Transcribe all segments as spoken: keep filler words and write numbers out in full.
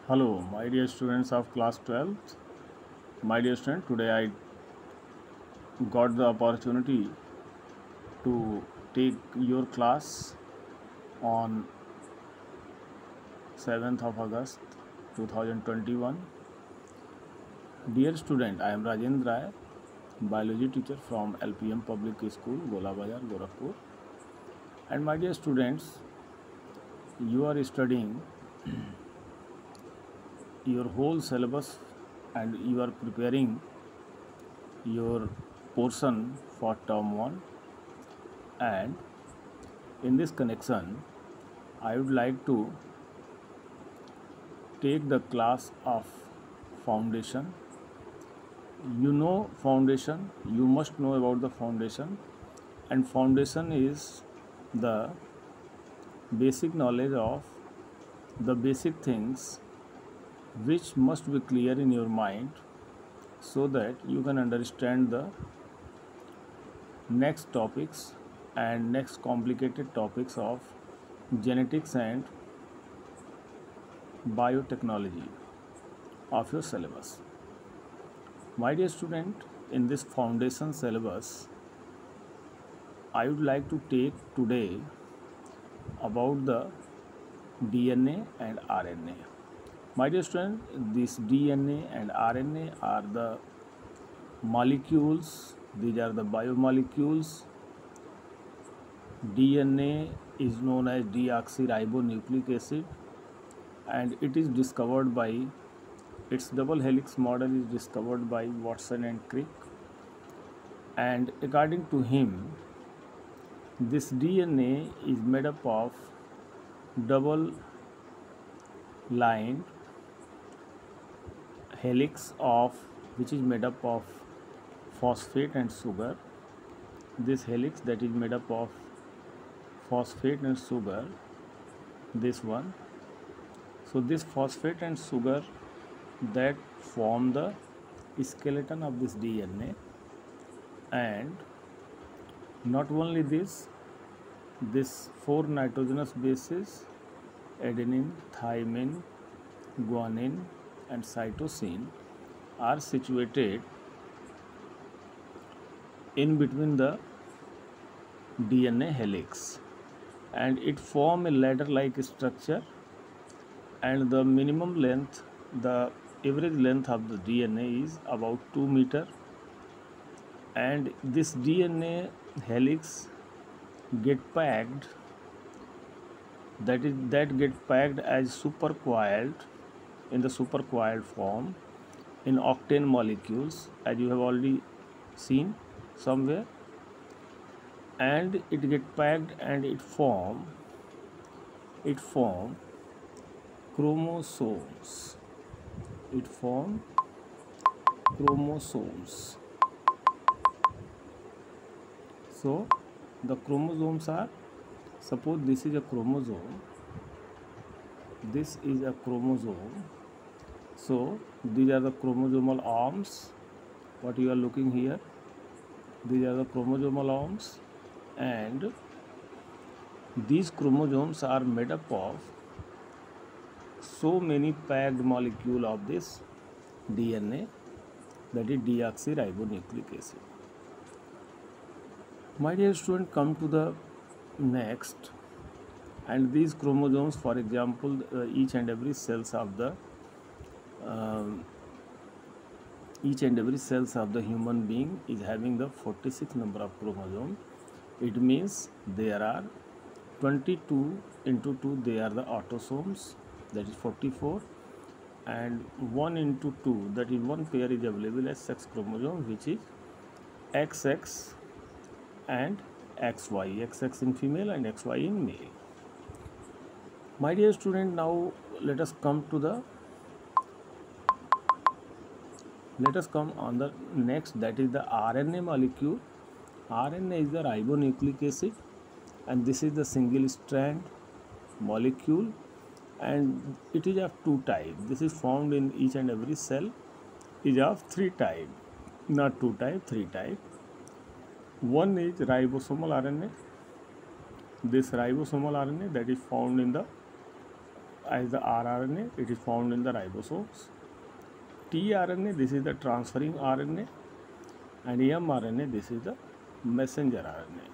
Hello, my dear students of class twelfth. My dear student, today I got the opportunity to take your class on seventh of August twenty twenty-one. Dear student, I am Rajendra Rai, biology teacher from L P M Public School, Gola Bazar, Gorakhpur. And my dear students, you are studying your whole syllabus and you are preparing your portion for term one, and in this connection I would like to take the class of foundation. You know foundation, you must know about the foundation, and foundation is the basic knowledge of the basic things which must be clear in your mind so that you can understand the next topics and next complicated topics of genetics and biotechnology of your syllabus. My dear student, in this foundation syllabus, I would like to take today about the D N A and R N A. My dear student, this D N A and R N A are the molecules, these are the biomolecules. D N A is known as deoxyribonucleic acid, and it is discovered by its double helix model is discovered by Watson and Crick, and according to him this D N A is made up of double lined helix of which is made up of phosphate and sugar. This helix that is made up of phosphate and sugar, this one. So this phosphate and sugar that form the skeleton of this D N A, and not only this, this four nitrogenous bases adenine, thymine, guanine and cytosine are situated in between the D N A helix, and it form a ladder like structure, and the minimum length, the average length of the D N A is about two meter, and this D N A helix get packed, that is that get packed as supercoiled in the supercoiled form in octane molecules, as you have already seen somewhere, and it get packed and it form it form chromosomes it form chromosomes. So the chromosomes are, suppose this is a chromosome, this is a chromosome, so these are the chromosomal arms, what you are looking here, these are the chromosomal arms, and these chromosomes are made up of so many packed molecule of this D N A, that is deoxyribonucleic acid. My dear student, come to the next, and these chromosomes, for example, uh, each and every cells of the um, each and every cells of the human being is having the forty-six number of chromosomes. It means there are twenty-two into two, they are the autosomes, that is forty-four, and one into two, that is one pair is available as sex chromosome, which is X X and X Y, X X in female and X Y in male. My dear student, now let us come to the let us come on the next, that is the R N A molecule. R N A is the ribonucleic acid, and this is the single strand molecule, and it is of two types. This is found in each and every cell, is of three type, not two type, three type. One is ribosomal R N A. This ribosomal R N A that is found in the as the rRNA, it is found in the ribosomes. tRNA, this is the transferring R N A, and mRNA, this is the messenger R N A.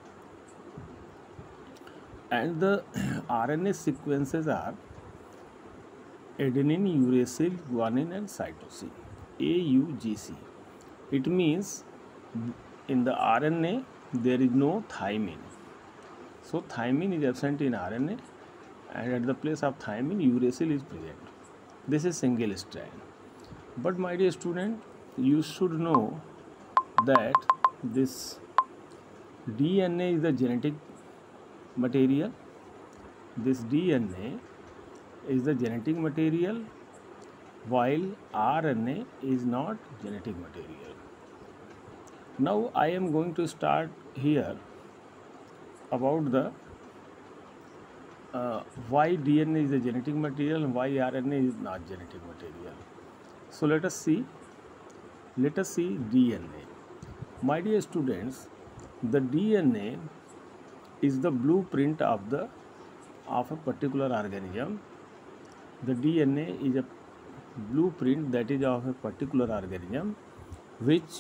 And the R N A sequences are adenine, uracil, guanine, and cytosine, A U G C. It means in the R N A there is no thymine. So thymine is absent in R N A, and at the place of thymine, uracil is present. This is single strand. But my dear student, you should know that this D N A is the genetic material. This D N A is the genetic material, while R N A is not genetic material. Now I am going to start here about the uh, why D N A is a genetic material and why R N A is not genetic material. So let us see. Let us see D N A. My dear students, the D N A is the blueprint of the of a particular organism. The D N A is a blueprint that is of a particular organism, which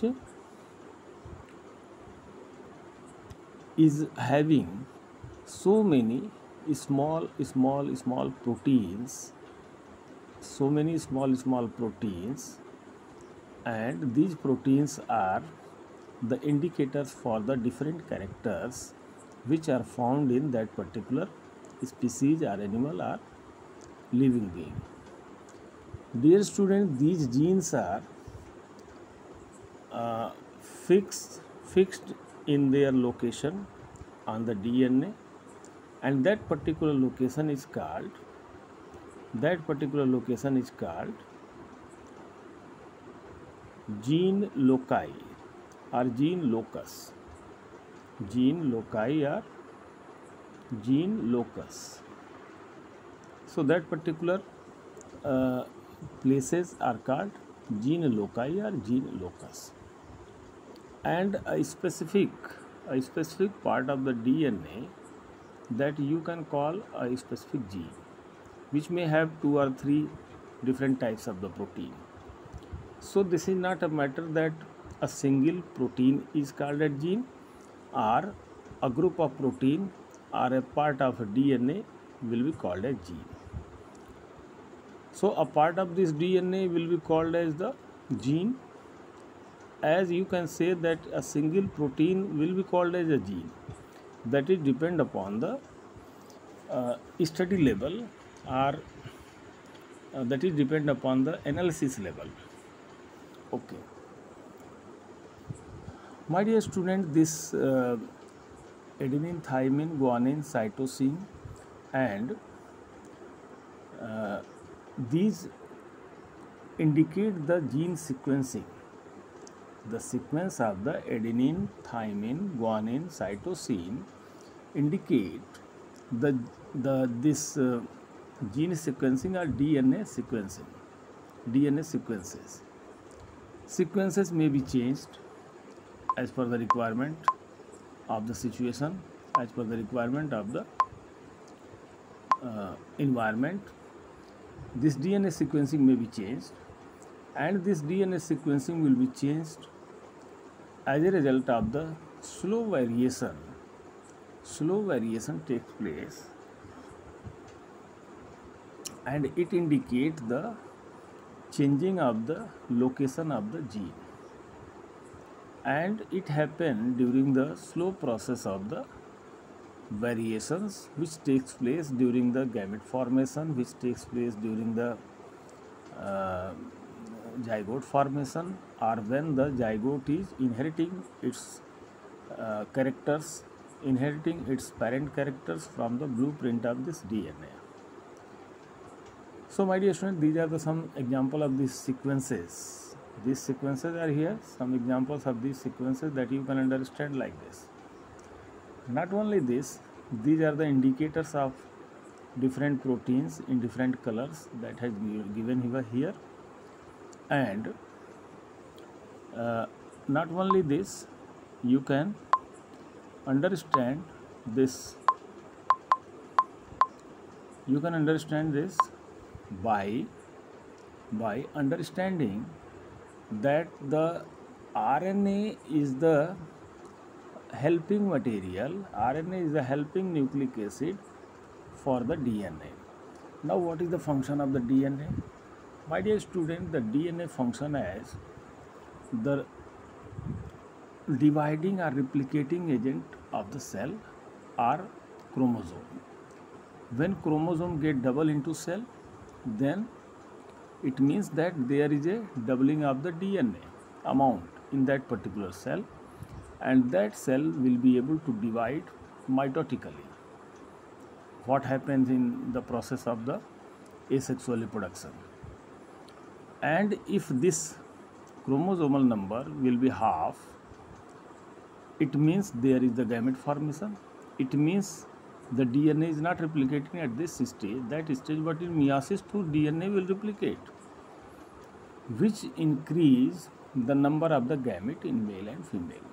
is having so many small small small proteins, so many small small proteins, and these proteins are the indicators for the different characters which are found in that particular species or animal or living being. Dear students, these genes are uh, fixed fixed in their location on the D N A, and that particular location is called that particular location is called gene loci or gene locus. Gene loci or gene locus. So that particular uh, places are called gene loci or gene locus. And a specific a specific part of the D N A that you can call a specific gene, which may have two or three different types of the protein. So this is not a matter that a single protein is called a gene, or a group of protein or a part of a D N A will be called a gene. So a part of this D N A will be called as the gene, as you can say that a single protein will be called as a gene. That is depend upon the uh, study level, or uh, that is depend upon the analysis level. Okay. My dear student, this uh, adenine, thymine, guanine, cytosine, and uh, these indicate the gene sequencing. The sequence of the adenine, thymine, guanine, cytosine indicate the the this uh, gene sequencing or D N A sequencing. D N A sequences. Sequences may be changed as per the requirement of the situation, as per the requirement of the uh, environment. This D N A sequencing may be changed, and this D N A sequencing will be changed as a result of the slow variation. Slow variation takes place, and it indicates the changing of the location of the gene, and it happens during the slow process of the variations which takes place during the gamete formation, which takes place during the uh, zygote formation, or when the zygote is inheriting its uh, characters, inheriting its parent characters from the blueprint of this D N A. So my dear students, these are the some example of these sequences. These sequences are here, some examples of these sequences that you can understand like this. Not only this, these are the indicators of different proteins in different colors that has been given here, and uh, not only this, you can understand this You can understand this by by understanding that the R N A is the helping material. R N A is the helping nucleic acid for the D N A. Now, what is the function of the D N A? My dear student, the D N A function as the dividing or replicating agent of the cell or chromosome. When chromosome get double into cell, then it means that there is a doubling of the D N A amount in that particular cell, and that cell will be able to divide mitotically. What happens in the process of the asexual reproduction? And if this chromosomal number will be half, it means there is the gamete formation. It means the D N A is not replicating at this stage, that stage, but in meiosis two D N A will replicate, which increase the number of the gamete in male and female.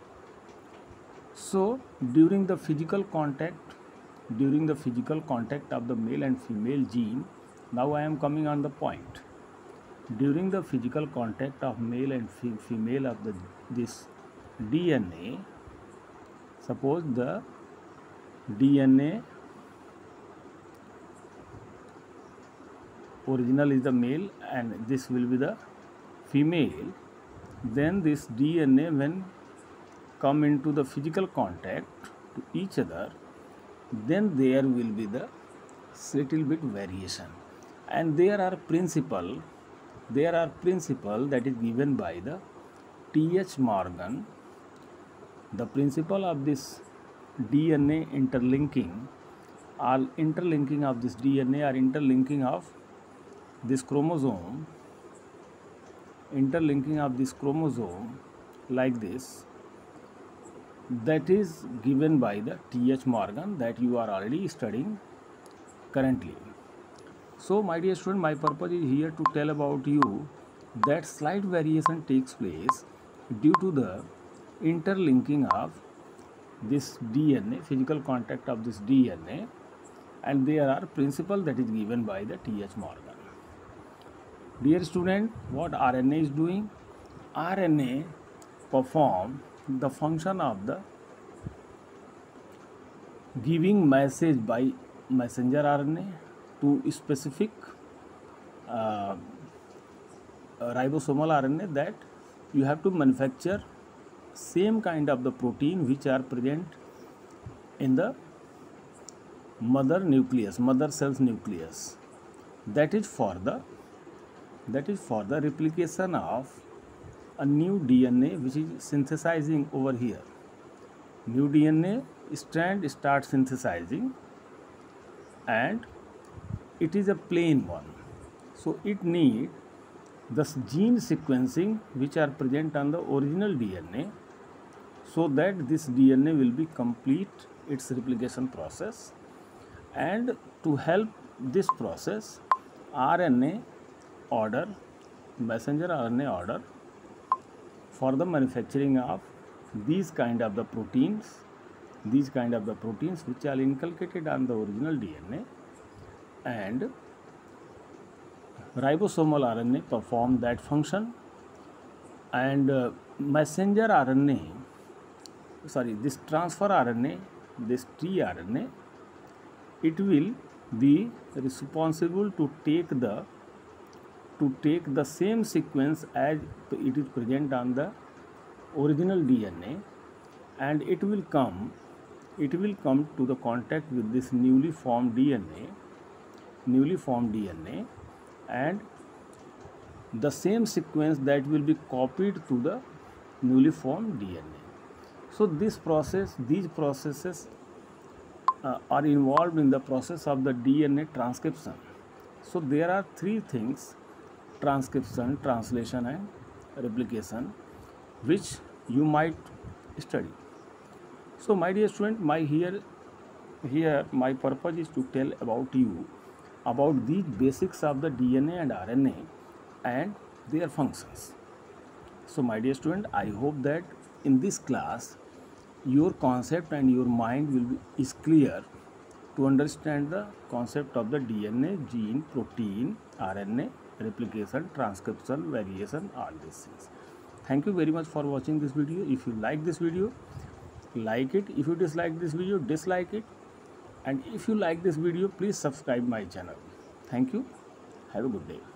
So during the physical contact, during the physical contact of the male and female gene, now I am coming on the point. During the physical contact of male and female of the this D N A, suppose the D N A original is the male and this will be the female, then this D N A when come into the physical contact to each other, then there will be the little bit variation, and there are principle there are principle that is given by the T H Morgan. The principle of this D N A interlinking, all interlinking of this D N A or interlinking of this chromosome, interlinking of this chromosome like this, that is given by the T H Morgan, that you are already studying currently. So my dear student, my purpose is here to tell about you that slight variation takes place due to the interlinking of this D N A, physical contact of this D N A, and there are principle that is given by the T H Morgan. Dear student, what R N A is doing? R N A perform the function of the giving message by messenger R N A to specific uh, ribosomal R N A, that you have to manufacture same kind of the protein which are present in the mother nucleus, mother cell's nucleus. That is for the that is for the replication of a new D N A which is synthesizing over here. New D N A strand starts synthesizing, and it is a plain one, so it need the gene sequencing which are present on the original D N A, so that this D N A will be complete its replication process. And to help this process, R N A order, messenger R N A order for the manufacturing of these kind of the proteins, these kind of the proteins which are inculcated on the original D N A, and ribosomal R N A perform that function, and uh, messenger R N A, sorry, this transfer R N A, this tRNA, it will be responsible to take the to take the same sequence as it is present on the original D N A, and it will come it will come to the contact with this newly formed D N A, newly formed D N A, and the same sequence that will be copied to the newly formed D N A. So this process, these processes uh, are involved in the process of the D N A transcription. So there are three things: transcription, translation, and replication, which you might study. So my dear student, my here here my purpose is to tell about you about these basics of the D N A and R N A and their functions. So my dear student, I hope that in this class your concept and your mind will be is clear to understand the concept of the D N A, gene, protein, R N A, replication, transcription, variation, all these things. Thank you very much for watching this video. If you like this video, like it. If you dislike this video, dislike it. And if you like this video, please subscribe my channel. Thank you. Have a good day.